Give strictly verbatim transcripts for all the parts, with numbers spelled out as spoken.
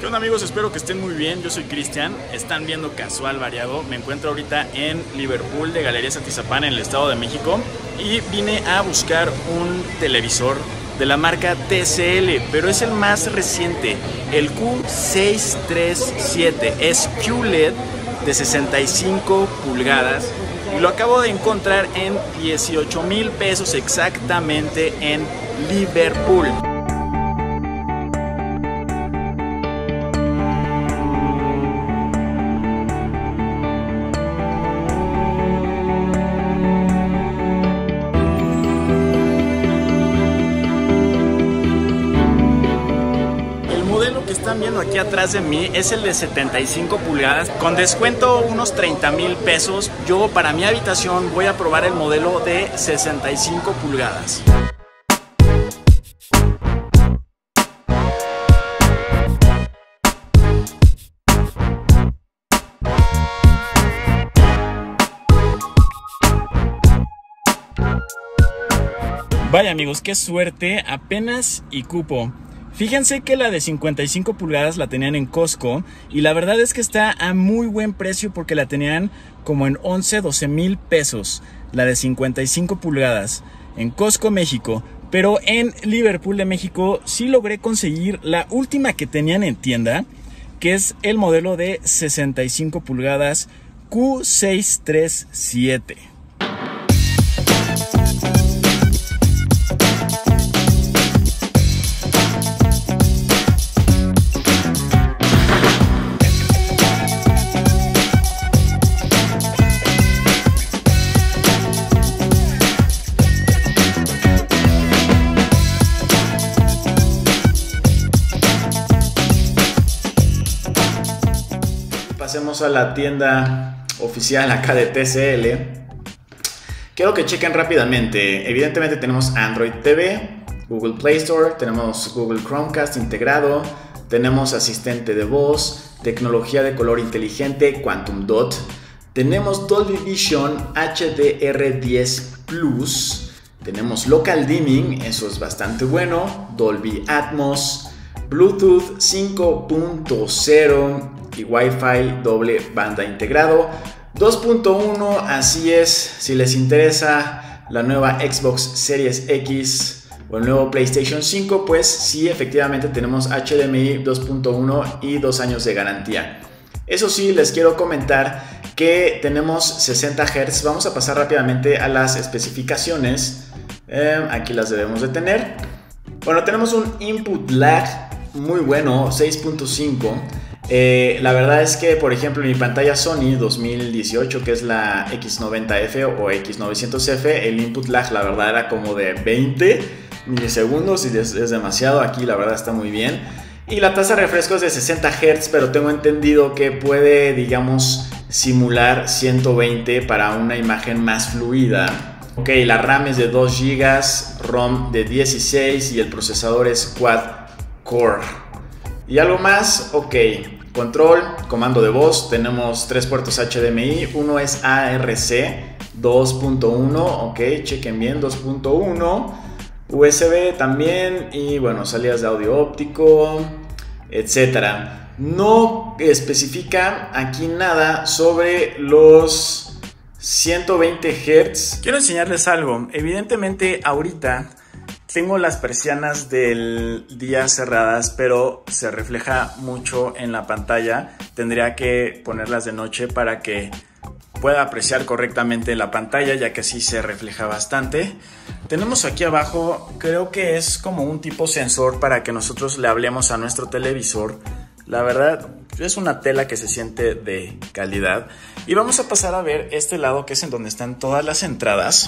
¿Qué onda, amigos? Espero que estén muy bien. Yo soy Cristian. Están viendo Casual Variado. Me encuentro ahorita en Liverpool de Galerías Atizapán, en el Estado de México, y vine a buscar un televisor de la marca T C L, pero es el más reciente, el Q seiscientos treinta y siete. Es Q L E D de sesenta y cinco pulgadas y lo acabo de encontrar en dieciocho mil pesos exactamente en Liverpool. Están viendo aquí atrás de mí es el de setenta y cinco pulgadas, con descuento unos treinta mil pesos. Yo para mi habitación voy a probar el modelo de sesenta y cinco pulgadas. Vaya, amigos, qué suerte, apenas y cupo. Fíjense que la de cincuenta y cinco pulgadas la tenían en Costco y la verdad es que está a muy buen precio porque la tenían como en once, doce mil pesos. La de cincuenta y cinco pulgadas en Costco, México. Pero en Liverpool de México sí logré conseguir la última que tenían en tienda, que es el modelo de sesenta y cinco pulgadas Q seiscientos treinta y siete. Pasemos a la tienda oficial acá de T C L. Quiero que chequen rápidamente. Evidentemente tenemos Android T V, Google Play Store, tenemos Google Chromecast integrado, tenemos asistente de voz, tecnología de color inteligente, Quantum Dot, tenemos Dolby Vision H D R diez Plus, tenemos Local Dimming, eso es bastante bueno, Dolby Atmos, Bluetooth cinco punto cero y Wi-Fi doble banda integrado, dos punto uno, así es, si les interesa la nueva Xbox Series X o el nuevo PlayStation cinco, pues sí, efectivamente tenemos H D M I dos punto uno y dos años de garantía. Eso sí, les quiero comentar que tenemos sesenta hertz. Vamos a pasar rápidamente a las especificaciones. Eh, aquí las debemos de tener. Bueno, tenemos un input lag muy bueno, seis punto cinco. Eh, la verdad es que, por ejemplo, en mi pantalla Sony dos mil dieciocho, que es la X noventa F o X novecientos F, el input lag la verdad era como de veinte milisegundos y es, es demasiado. Aquí la verdad está muy bien. Y la tasa de refresco es de sesenta hertz, pero tengo entendido que puede, digamos, simular ciento veinte para una imagen más fluida. Ok, la RAM es de dos gigas, ROM de dieciséis y el procesador es quad core. Y algo más, ok, control, comando de voz, tenemos tres puertos H D M I, uno es A R C dos punto uno, ok, chequen bien, dos punto uno, U S B también y bueno, salidas de audio óptico, etcétera. No especifica aquí nada sobre los ciento veinte hertz. Quiero enseñarles algo, evidentemente ahorita tengo las persianas del día cerradas, pero se refleja mucho en la pantalla. Tendría que ponerlas de noche para que pueda apreciar correctamente la pantalla, ya que así se refleja bastante. Tenemos aquí abajo, creo que es como un tipo sensor para que nosotros le hablemos a nuestro televisor. La verdad, es una tela que se siente de calidad. Y vamos a pasar a ver este lado, que es en donde están todas las entradas.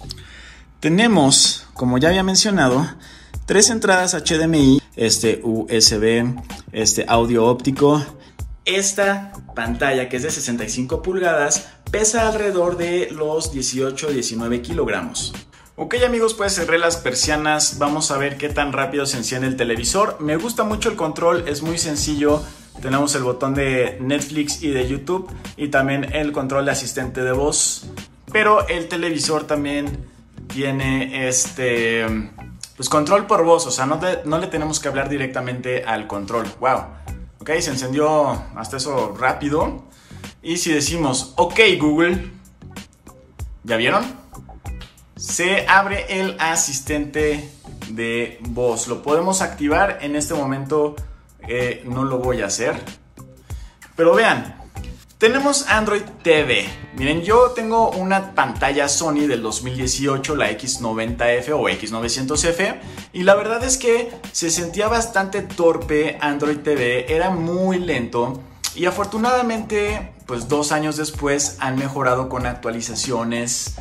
Tenemos, como ya había mencionado, tres entradas H D M I, este U S B, este audio óptico. Esta pantalla, que es de sesenta y cinco pulgadas, pesa alrededor de los dieciocho a diecinueve kilogramos. Ok, amigos, pues cerré las persianas. Vamos a ver qué tan rápido se enciende el televisor. Me gusta mucho el control, es muy sencillo. Tenemos el botón de Netflix y de YouTube y también el control de asistente de voz. Pero el televisor también tiene este pues control por voz, o sea, no, te, no le tenemos que hablar directamente al control. Wow. Ok, se encendió hasta eso rápido. Y si decimos, ok Google, ¿ya vieron? Se abre el asistente de voz. Lo podemos activar. En este momento eh, no lo voy a hacer. Pero vean, tenemos Android T V. Miren, yo tengo una pantalla Sony del dos mil dieciocho, la X noventa F o X novecientos F, y la verdad es que se sentía bastante torpe Android T V, era muy lento, y afortunadamente, pues dos años después han mejorado con actualizaciones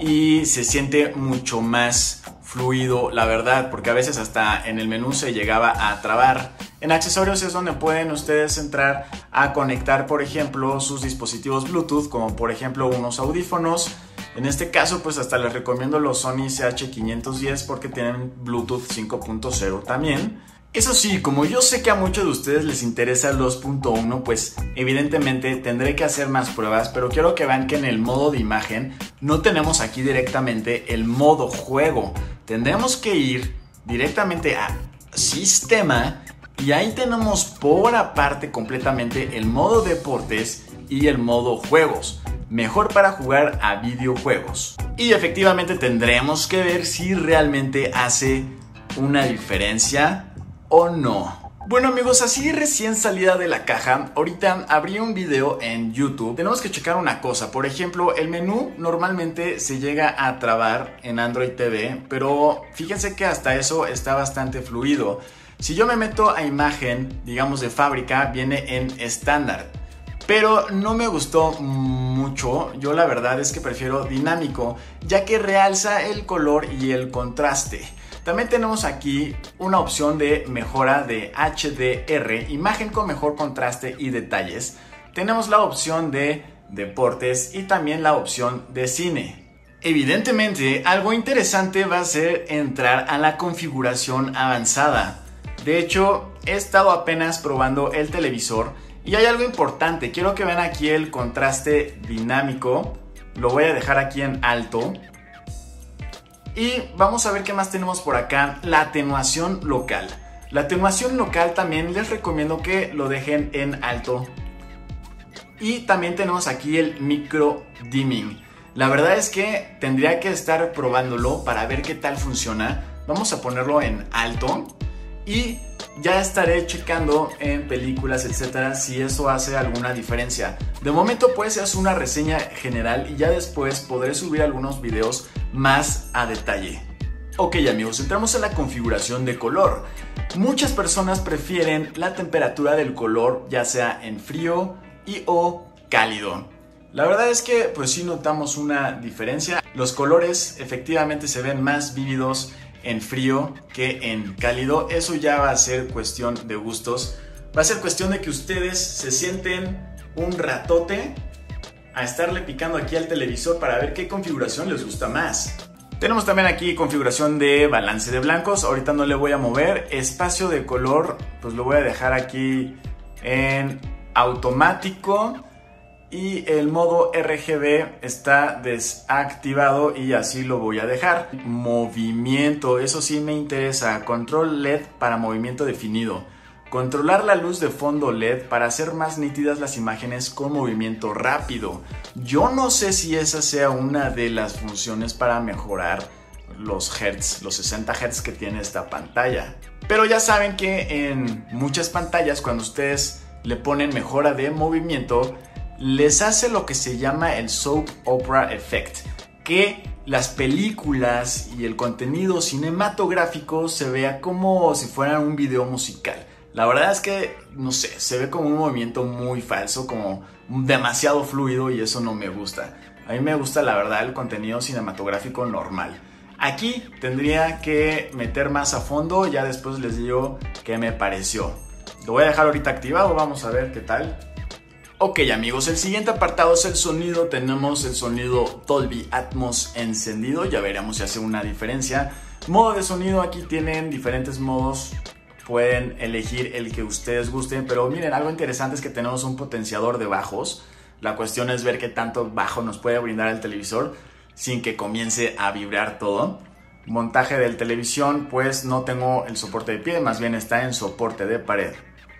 y se siente mucho más fluido, la verdad, porque a veces hasta en el menú se llegaba a trabar. En accesorios es donde pueden ustedes entrar a conectar, por ejemplo, sus dispositivos Bluetooth, como por ejemplo unos audífonos. En este caso, pues hasta les recomiendo los Sony C H quinientos diez porque tienen Bluetooth cinco punto cero también. Eso sí, como yo sé que a muchos de ustedes les interesa el dos punto uno, pues evidentemente tendré que hacer más pruebas, pero quiero que vean que en el modo de imagen no tenemos aquí directamente el modo juego. Tendremos que ir directamente a Sistema y ahí tenemos por aparte completamente el modo deportes y el modo juegos. Mejor para jugar a videojuegos. Y efectivamente tendremos que ver si realmente hace una diferencia o no. Bueno amigos, así recién salida de la caja, ahorita abrí un video en YouTube. Tenemos que checar una cosa, por ejemplo, el menú normalmente se llega a trabar en Android T V, pero fíjense que hasta eso está bastante fluido. Si yo me meto a imagen, digamos de fábrica, viene en estándar, pero no me gustó mucho. Yo la verdad es que prefiero dinámico, ya que realza el color y el contraste. También tenemos aquí una opción de mejora de H D R, imagen con mejor contraste y detalles. Tenemos la opción de deportes y también la opción de cine. Evidentemente, algo interesante va a ser entrar a la configuración avanzada. De hecho, he estado apenas probando el televisor y hay algo importante. Quiero que vean aquí el contraste dinámico. Lo voy a dejar aquí en alto. Y vamos a ver qué más tenemos por acá. La atenuación local. La atenuación local también les recomiendo que lo dejen en alto. Y también tenemos aquí el micro dimming. La verdad es que tendría que estar probándolo para ver qué tal funciona. Vamos a ponerlo en alto. Y ya estaré checando en películas, etcétera, si eso hace alguna diferencia. De momento pues es una reseña general y ya después podré subir algunos videos más a detalle. Ok amigos, entramos en la configuración de color. Muchas personas prefieren la temperatura del color ya sea en frío y o cálido. La verdad es que pues sí notamos una diferencia. Los colores efectivamente se ven más vívidos en frío que en cálido. Eso ya va a ser cuestión de gustos. Va a ser cuestión de que ustedes se sienten un ratote a estarle picando aquí al televisor para ver qué configuración les gusta más. Tenemos también aquí configuración de balance de blancos. Ahorita no le voy a mover. Espacio de color pues lo voy a dejar aquí en automático. Y el modo R G B está desactivado y así lo voy a dejar. Movimiento, eso sí me interesa. Control L E D para movimiento definido. Controlar la luz de fondo L E D para hacer más nítidas las imágenes con movimiento rápido. Yo no sé si esa sea una de las funciones para mejorar los hertz, los sesenta hertz que tiene esta pantalla. Pero ya saben que en muchas pantallas cuando ustedes le ponen mejora de movimiento, les hace lo que se llama el soap opera effect, que las películas y el contenido cinematográfico se vea como si fueran un video musical. La verdad es que, no sé, se ve como un movimiento muy falso, como demasiado fluido y eso no me gusta. A mí me gusta la verdad el contenido cinematográfico normal. Aquí tendría que meter más a fondo, ya después les digo qué me pareció. Lo voy a dejar ahorita activado, vamos a ver qué tal. Ok amigos, el siguiente apartado es el sonido. Tenemos el sonido Dolby Atmos encendido, ya veremos si hace una diferencia. Modo de sonido, aquí tienen diferentes modos, pueden elegir el que ustedes gusten, pero miren, algo interesante es que tenemos un potenciador de bajos. La cuestión es ver qué tanto bajo nos puede brindar el televisor sin que comience a vibrar todo. Montaje del televisión, pues no tengo el soporte de pie, más bien está en soporte de pared.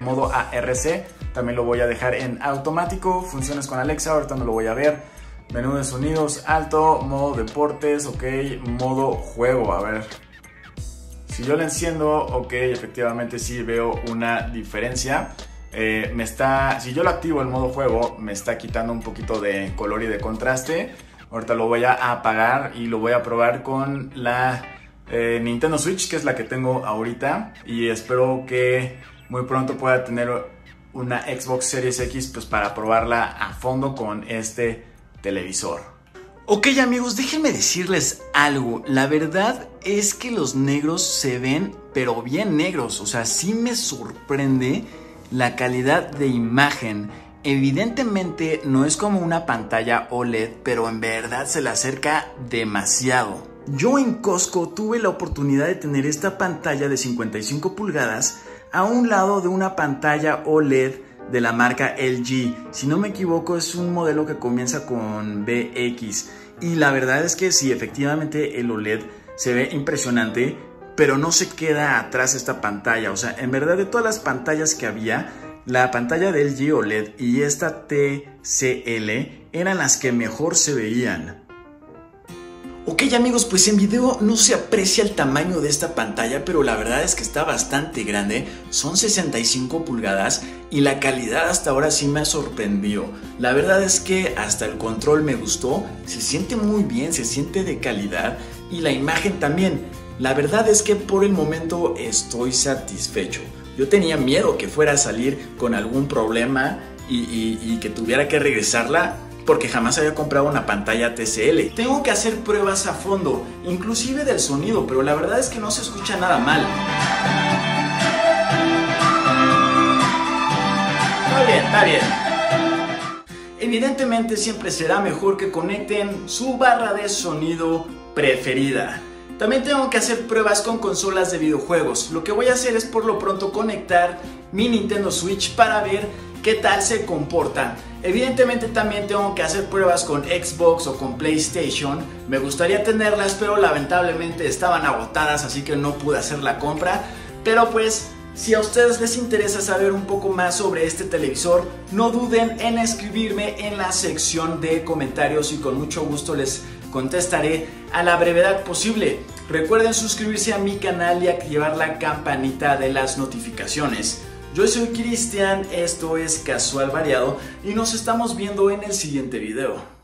modo A R C, también lo voy a dejar en automático. Funciones con Alexa, ahorita no lo voy a ver. Menú de sonidos alto, modo deportes, ok, modo juego, a ver. Si yo lo enciendo, ok, efectivamente sí veo una diferencia. Eh, me está, si yo lo activo el modo juego, me está quitando un poquito de color y de contraste. Ahorita lo voy a apagar y lo voy a probar con la eh, Nintendo Switch, que es la que tengo ahorita. Y espero que muy pronto pueda tener una Xbox Series X, pues para probarla a fondo con este televisor. Ok amigos, déjenme decirles algo. La verdad es que los negros se ven pero bien negros. O sea, sí me sorprende la calidad de imagen. Evidentemente no es como una pantalla O L E D, pero en verdad se le acerca demasiado. Yo en Costco tuve la oportunidad de tener esta pantalla de cincuenta y cinco pulgadas a un lado de una pantalla O L E D de la marca L G. Si no me equivoco, es un modelo que comienza con B X. Y la verdad es que sí, efectivamente el O L E D se ve impresionante, pero no se queda atrás esta pantalla. O sea, en verdad, de todas las pantallas que había, la pantalla de L G O L E D y esta T C L eran las que mejor se veían. Ok amigos, pues en video no se aprecia el tamaño de esta pantalla, pero la verdad es que está bastante grande. Son sesenta y cinco pulgadas y la calidad hasta ahora sí me ha sorprendido. La verdad es que hasta el control me gustó, se siente muy bien, se siente de calidad y la imagen también. La verdad es que por el momento estoy satisfecho. Yo tenía miedo que fuera a salir con algún problema y, y, y que tuviera que regresarla, porque jamás había comprado una pantalla T C L. Tengo que hacer pruebas a fondo, inclusive del sonido, pero la verdad es que no se escucha nada mal. Está bien, está bien. Evidentemente siempre será mejor que conecten su barra de sonido preferida. También tengo que hacer pruebas con consolas de videojuegos. Lo que voy a hacer es por lo pronto conectar mi Nintendo Switch para ver qué tal se comporta. Evidentemente también tengo que hacer pruebas con Xbox o con PlayStation. Me gustaría tenerlas, pero lamentablemente estaban agotadas, así que no pude hacer la compra. Pero pues, si a ustedes les interesa saber un poco más sobre este televisor, no duden en escribirme en la sección de comentarios y con mucho gusto les contestaré a la brevedad posible. Recuerden suscribirse a mi canal y activar la campanita de las notificaciones. Yo soy Cristian, esto es Casual Variado y nos estamos viendo en el siguiente video.